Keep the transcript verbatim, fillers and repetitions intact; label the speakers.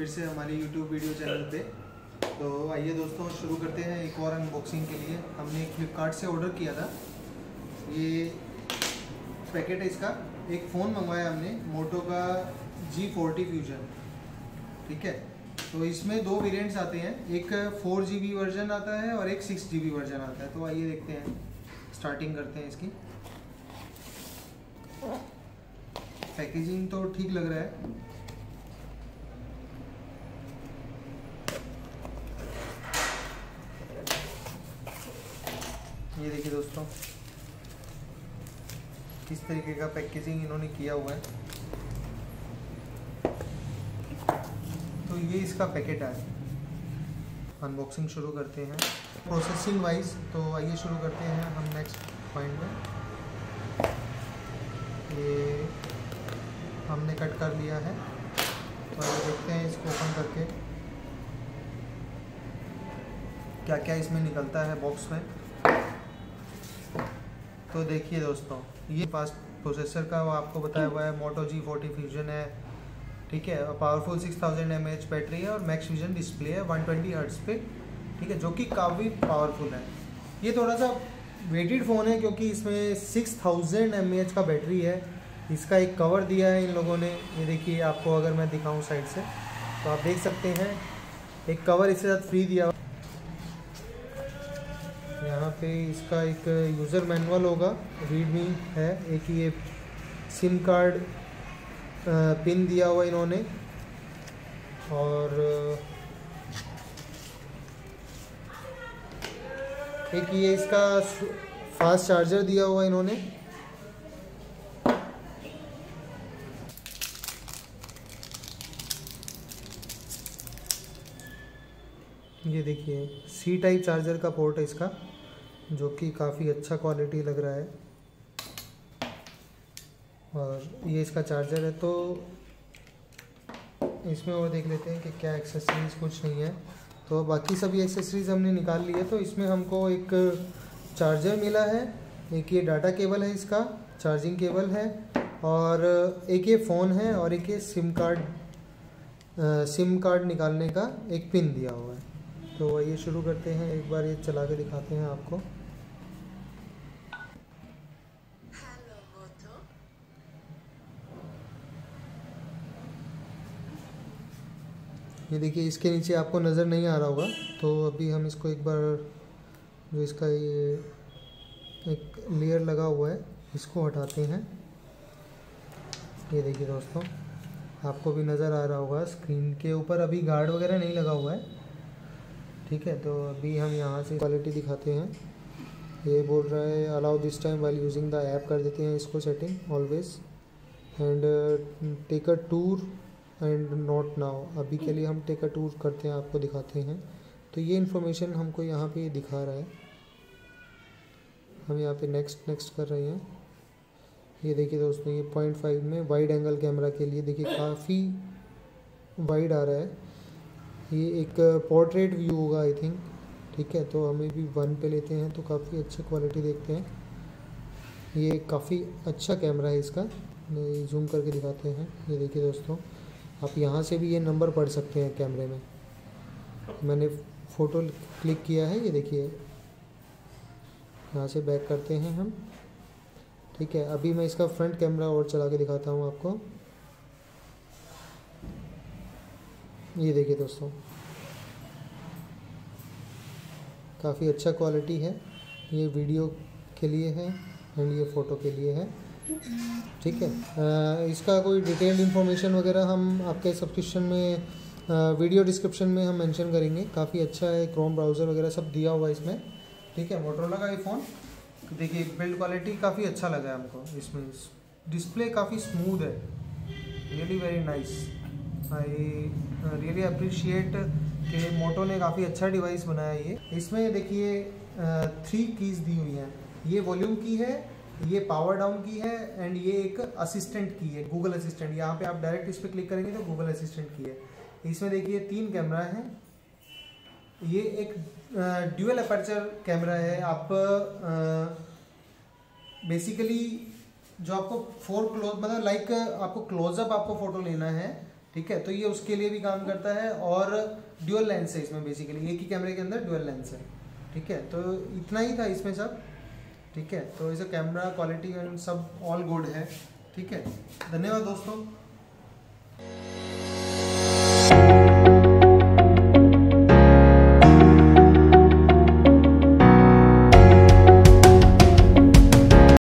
Speaker 1: फिर से हमारे यूट्यूब वीडियो चैनल पे। तो आइए दोस्तों शुरू करते हैं एक और अनबॉक्सिंग के लिए। हमने फ्लिपकार्ट से ऑर्डर किया था, ये पैकेट है इसका। एक फ़ोन मंगवाया हमने मोटो का जी फोर्टी फ्यूजन, ठीक है। तो इसमें दो वेरिएंट्स आते हैं, एक फोर जी बी वर्जन आता है और एक सिक्स जी बी वर्जन आता है। तो आइए देखते हैं, स्टार्टिंग करते हैं इसकी। पैकेजिंग तो ठीक लग रहा है। ये देखिए दोस्तों, किस तरीके का पैकेजिंग इन्होंने किया हुआ है। तो ये इसका पैकेट है। अनबॉक्सिंग शुरू करते हैं। प्रोसेसिंग वाइज तो आइए शुरू करते हैं हम नेक्स्ट पॉइंट में। ये हमने कट कर लिया है, तो आइए देखते हैं इसको ओपन करके क्या क्या इसमें निकलता है बॉक्स में। तो देखिए दोस्तों, ये फास्ट प्रोसेसर का वो आपको बताया हुआ है, मोटो जी फोर्टी फ्यूजन है, ठीक है। और powerful six thousand M H battery है और मैक्स विजन डिस्प्ले है वन ट्वेंटी हर्ट्ज पे, ठीक है, जो कि काफ़ी पावरफुल है। ये थोड़ा सा वेटेड फ़ोन है क्योंकि इसमें सिक्स थाउजेंड एम एच का बैटरी है। इसका एक कवर दिया है इन लोगों ने, ये देखिए आपको अगर मैं दिखाऊं साइड से तो आप देख सकते हैं एक कवर इसके साथ फ्री दिया हुआ। यहाँ पे इसका एक यूज़र मैनुअल होगा, रीडमी है। एक ये सिम कार्ड पिन दिया हुआ इन्होंने, और एक ये इसका फास्ट चार्जर दिया हुआ इन्होंने। ये देखिए सी टाइप चार्जर का पोर्ट है इसका, जो कि काफ़ी अच्छा क्वालिटी लग रहा है। और ये इसका चार्जर है। तो इसमें और देख लेते हैं कि क्या एक्सेसरीज, कुछ नहीं है। तो बाकी सभी एक्सेसरीज हमने निकाल ली है। तो इसमें हमको एक चार्जर मिला है, एक ये डाटा केबल है, इसका चार्जिंग केबल है, और एक ये फ़ोन है, और एक ये सिम कार्ड सिम कार्ड निकालने का एक पिन दिया हुआ है। तो ये शुरू करते हैं, एक बार ये चला के दिखाते हैं आपको। ये देखिए इसके नीचे आपको नज़र नहीं आ रहा होगा, तो अभी हम इसको एक बार, जो इसका ये एक लेयर लगा हुआ है, इसको हटाते हैं। ये देखिए दोस्तों, आपको भी नज़र आ रहा होगा स्क्रीन के ऊपर अभी गार्ड वगैरह नहीं लगा हुआ है, ठीक है। तो अभी हम यहाँ से क्वालिटी दिखाते हैं। ये बोल रहा है allow this time while using the app, कर देते हैं इसको setting always, and take a tour and not now. अभी के लिए हम टेक अ टूर करते हैं, आपको दिखाते हैं। तो ये इन्फॉर्मेशन हमको यहाँ पे दिखा रहा है। हम यहाँ पे नेक्स्ट नेक्स्ट कर रहे हैं। ये देखिए दोस्तों, ये पॉइंट फाइव में वाइड एंगल कैमरा के लिए देखिए काफ़ी वाइड आ रहा है। ये एक पोर्ट्रेट व्यू होगा आई थिंक, ठीक है। तो हमें भी वन पे लेते हैं, तो काफ़ी अच्छी क्वालिटी देखते हैं। ये काफ़ी अच्छा कैमरा है इसका, जूम करके दिखाते हैं। ये देखिए दोस्तों, आप यहाँ से भी ये नंबर पढ़ सकते हैं कैमरे में। मैंने फ़ोटो क्लिक किया है, ये देखिए। यहाँ से बैक करते हैं हम, ठीक है। अभी मैं इसका फ्रंट कैमरा और चला के दिखाता हूँ आपको। ये देखिए दोस्तों, काफ़ी अच्छा क्वालिटी है। ये वीडियो के लिए है एंड ये फ़ोटो के लिए है, ठीक है। आ, इसका कोई डिटेल्ड इन्फॉर्मेशन वगैरह हम आपके सब्सक्रिप्शन में, आ, वीडियो डिस्क्रिप्शन में हम मेंशन करेंगे। काफ़ी अच्छा है, क्रोम ब्राउज़र वगैरह सब दिया हुआ है इसमें, ठीक है। मोटोरोला का ये फ़ोन देखिए, बिल्ड क्वालिटी काफ़ी अच्छा लगा है हमको इसमें। डिस्प्ले काफ़ी स्मूथ है, really very nice. I really appreciate कि मोटो ने काफ़ी अच्छा डिवाइस बनाया ये। इसमें देखिए थ्री कीज़ दी हुई हैं। ये वॉल्यूम की है, ये पावर डाउन की है, एंड ये एक असिस्टेंट की है, गूगल असिस्टेंट। यहाँ पे आप डायरेक्ट इस पर क्लिक करेंगे तो गूगल असिस्टेंट की है। इसमें देखिए तीन कैमरा हैं। ये एक ड्यूअल अपर्चर कैमरा है। आप बेसिकली जो आपको फोर क्लोज मतलब लाइक आपको क्लोजअप आपको फ़ोटो लेना है ठीक है, तो ये उसके लिए भी काम करता है। और ड्यूअल लेंस है इसमें, बेसिकली एक ही कैमरे के अंदर ड्यूअल लेंस है। ठीक है, तो इतना ही था इसमें सब। ठीक है, तो इसे कैमरा क्वालिटी एंड सब ऑल गुड है। ठीक है, धन्यवाद दोस्तों।